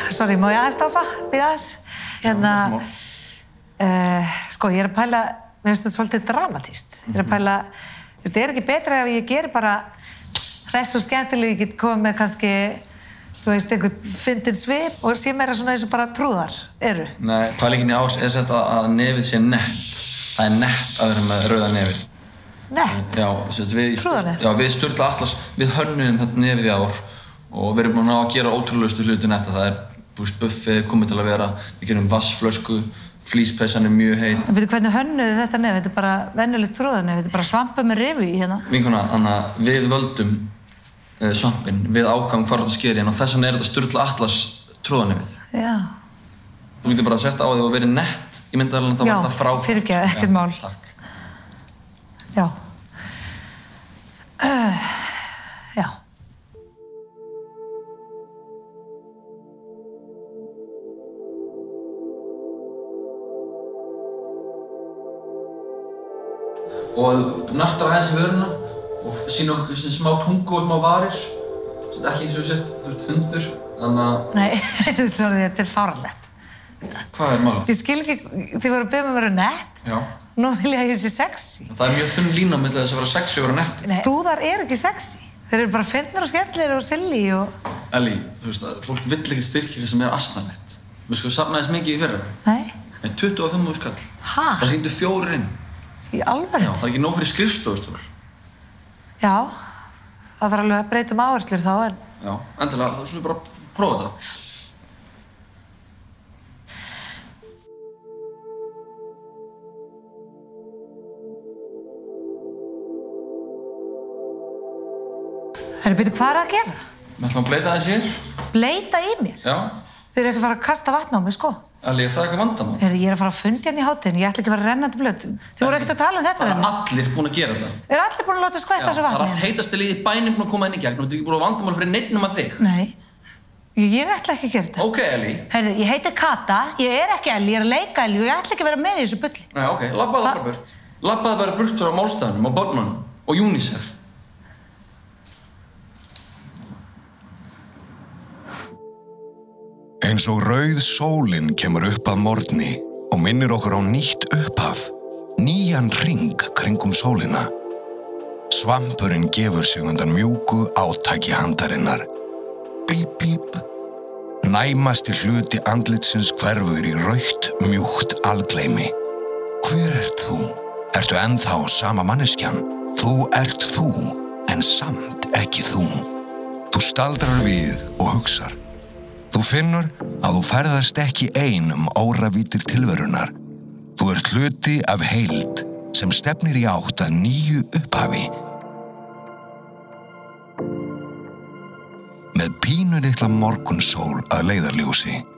Sorry, má ég aðeins stoppa? Við aðeins? Hérna, sko, ég að pæla, mér finnst þetta svolítið dramatískt. Ég að pæla, það ekki betra ef ég geri bara hress og skemmtileg, ég get komið með kannski, þú veist, einhvern fyndinn svip og sé meira svona eins og bara trúðar eru. Nei, pælingin í ás þetta að nefið sé nett. Það nett að vera með rauða nefið. Nett? Já, trúðarnett? Já, við Sturla Atlas, við hönnuðum þetta nefið í ár og við erum búin að gera ótrúlegustu hluti netta. Það buffið komið til að vera, við gerum vassflösku, flíspeysan mjög heit. En veitu hvernig hönnuðu þetta nefið? Þetta bara venjulegt trúðarnefið, þetta bara svampur með rifu í hérna. Vinkona, Anna, við völdum svampinn, við ákvæmum hvar þetta skeri og þess vegna þetta Sturla Atlas trúðarnefið. Já. Þú getur bara að setja á þig og verið nett í myndavélinni, þá var það frábært. Já, fyrirgeðu, ekkert mál. Takk. Já. Já. Og nartar aðeins í vöruna og sýna okkur smá tungu og smá varir. Þetta ekki eins og þú ert hundur, þannig að... Nei, sorry, þetta fáránlegt. Hvað málið? Ég skil ekki, þið voru að beða mig að vera nett. Já. Nú vil ég að ég sé sexy. Það mjög þunn lína á milli þess að vera sexy og vera nett. Nei, trúðar ekki sexy. Þeir eru bara fyndnir og skemmtlegir og silly og... Ellie, þú veist að fólk vill ekki styrkja eitthvað sem asnalegt. Við sko safnaðist mikið í fyrra. Nei. Nei, 25.000 kall. Ha? Það hringdu 4 inn. Í alvöru? Já, það ekki nóg fyrir skrifstofustól. Já, það þarf alveg að breyta áherslur þá en... Já, endilega, þá skulum við bara prófa þetta. Bíddu, hvað að gera? Við ætlum að bleyta aðeins hér. Bleyta í mér? Já. Þeir eru ekki að fara að kasta vatn á mig, sko. Ellie, er það eitthvað vandamál? Ég er að fara að funda hérna í hátinn, ég ætla ekki að fara rennandi blöð. Þið voru ekkert að tala um þetta við mig. Það allir búin að gera þetta. Eru allir búin að láta skvætta þessu vatni? Það allt heitasti liðið í bænum búin að koma inn í gegn og þetta ekki búin að vandamál fyrir neitt nema þig. Nei, ég ætla ekki að gera þetta. Ok, Ellie. Heyrðu, ég heiti Kata, ég er ekki Ellie, ég er að leika Ellie og ég ætla ekki að vera með í þessu bulli. Nei, ok, labbaðu bara burt frá málstæðunum og börnunum og UNICEF. Eins og rauð sólin kemur upp að morgni og minnir okkur á nýtt upphaf, nýjan hring kringum sólina. Svampurinn gefur sig undan mjúku átaki handarinnar. Bíp, bíp. Næmasti hluti andlitsins hverfur í rautt, mjúkt algleymi. Hver ert þú? Ertu ennþá sama manneskjan? Þú ert þú, en samt ekki þú. Þú staldrar við og hugsar. Þú finnur að þú ferðast ekki ein óravítir tilverunar. Þú ert hluti af heild sem stefnir í átt að nýju upphafi. Með pínulitla morgunsól að leiðarljósi